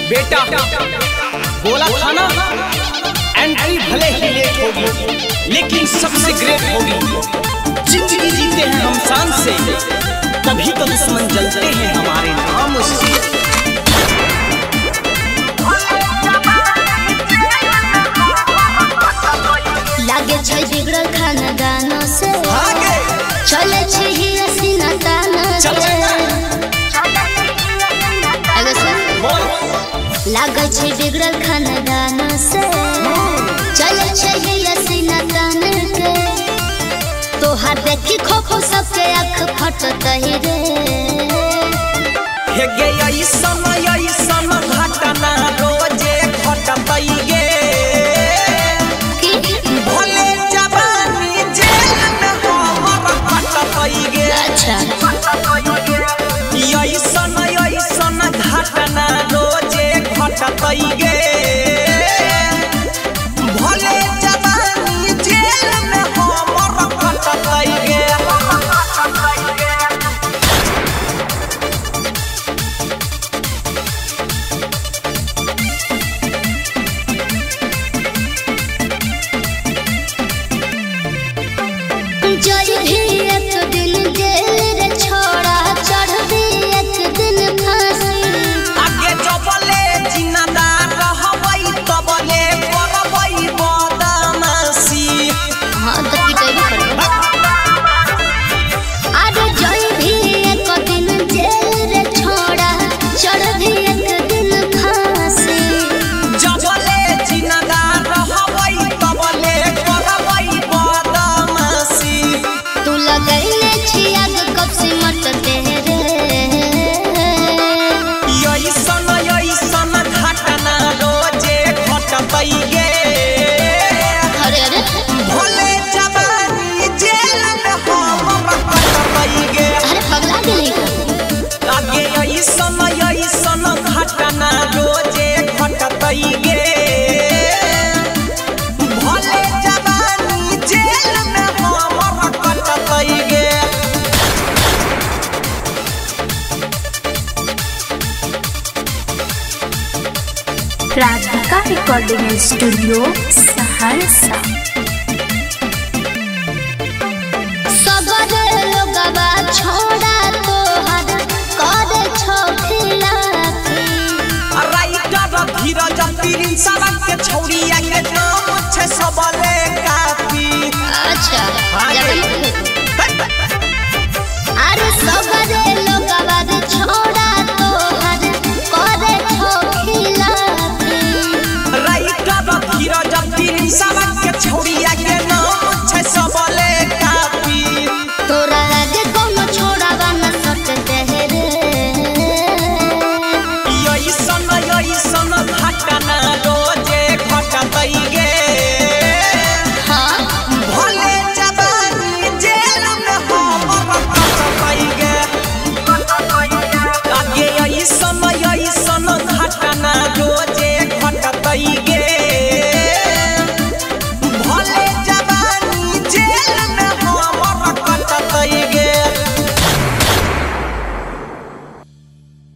बेटा बोला था ना, एंट्री भले ही लेट होगी लेकिन सबसे ग्रेट होगी। जिंदगी जीते हैं हम शान से, तभी तो दुश्मन जलते हैं हमारे नाम से। लागे छै बिगड़ल खानदानों से, चले छै ही हसीना ताना से। लागे छै बिगड़ल खानदानों से, चले छै ही हसीना ताना के। तोहार देखी खोखो सबके आँख फटत ही रे। हे गे ऐसन घटना रोजे घटतई गे। ऐसन घटना रोजे घटतई गे। भले जवानी जेल में हमर घटतई गे। जय भी एक दिन जेल रे छोड़ा, चढ़ भी एक दिन फांसी। आगे जबले जिंदादार रहबै तबले करबै बदमाशी। हाँ तो पिटाई करबो। अरे जय भी एक दिन जेल रे छोड़ा, चढ़ भी एक दिन फांसी। जबले जिंदादार रहबै तबले करबै बदमाशी। तू लगैले छी आग कब से मटते रे। ऐसन घटना रोजे घटतई गे। अरे अरे भले जवानी जेल में हमर घटतई गे। अरे पगला गेली का। आगे ऐसन घटना रोजे घटतई गे। भले जवानी जेल में हमर घटतई गे। Radhika recording studio Saharsa. सबरे लोगवा छोड़ा तोहर करे छो खिलाफी। राइटर धीरज प्रिंसवा के छौरिया के नाम छै सबले काफी। अच्छा